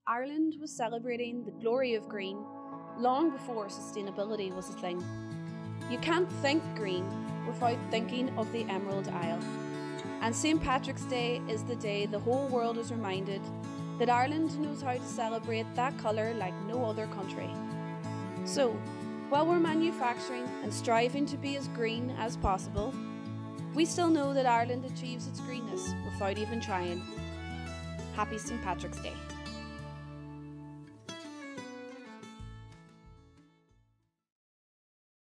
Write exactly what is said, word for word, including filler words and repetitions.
Ireland was celebrating the glory of green long before sustainability was a thing. You can't think green without thinking of the Emerald Isle. And Saint Patrick's Day is the day the whole world is reminded that Ireland knows how to celebrate that colour like no other country. So, while we're manufacturing and striving to be as green as possible, we still know that Ireland achieves its greenness without even trying. Happy Saint Patrick's Day.